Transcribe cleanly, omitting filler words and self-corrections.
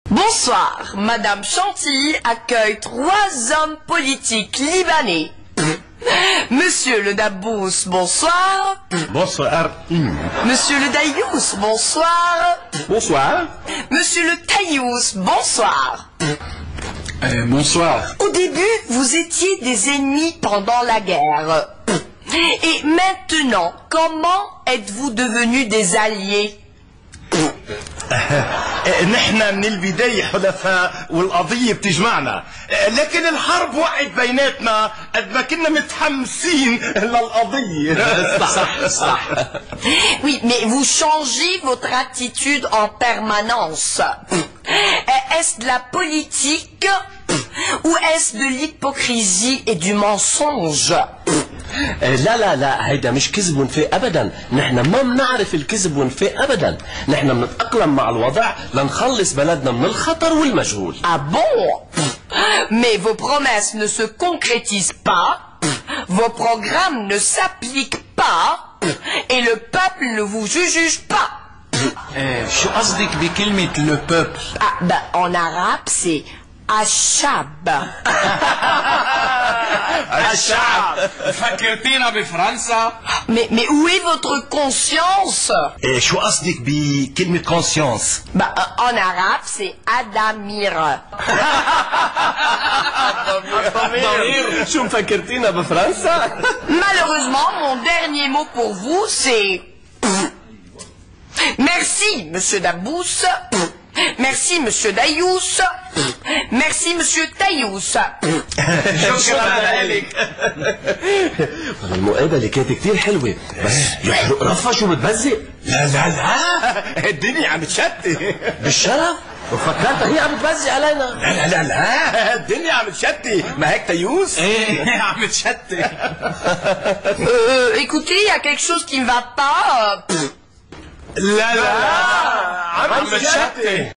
Bonsoir, Madame Chantilly accueille 3 hommes politiques libanais. Monsieur le Dabous, bonsoir. Bonsoir. Monsieur le Daïous, bonsoir. Bonsoir. Monsieur le Taïous, bonsoir. Bonsoir. Au début, vous étiez des ennemis pendant la guerre. Et maintenant, comment êtes-vous devenus des alliés? نحن من البداية حلفاء والقضية بتجمعنا، لكن الحرب وقعت بيناتنا قد ما كنا متحمسين للقضية. صح. Oui, mais vous changez votre attitude en permanence. Est-ce de la politique ou est-ce de l'hypocrisie et du mensonge? لا هيدا مش كذب ونفاق ابدا. نحن ما بنعرف الكذب ونفاق ابدا. نحن بنتأقلم مع الوضع لنخلص بلدنا من الخطر والمجهول. Ah bon? Mais vos promesses ne se concrétisent pas, vos programmes ne s'appliquent pas et le peuple ne vous juge pas. شو قصدك بكلمة le peuple؟ Ah ben en arabe c'est الشعب. الشعب فكرتينا بفرنسا. Mais où est votre conscience? شو قصدك بكلمة conscience؟ Bah en arabe c'est Adamir. شو مفكرتينا بفرنسا؟ Malheureusement, mon dernier mot pour vous c'est merci Monsieur Dabous. Merci Monsieur Daïous. Merci Monsieur Taïous. شكرا لك. المقابلة كانت كتير حلوة، بس يحرق رفش ومتبزق. لا الدنيا عم تشتي بالشرف؟ وفكرتها هي عم تبزق علينا. لا الدنيا عم تشتي، ما هيك تيوس؟ ايه عم تشتي. Écoutez, il y a quelque chose qui ne va pas. لا عم تشتي.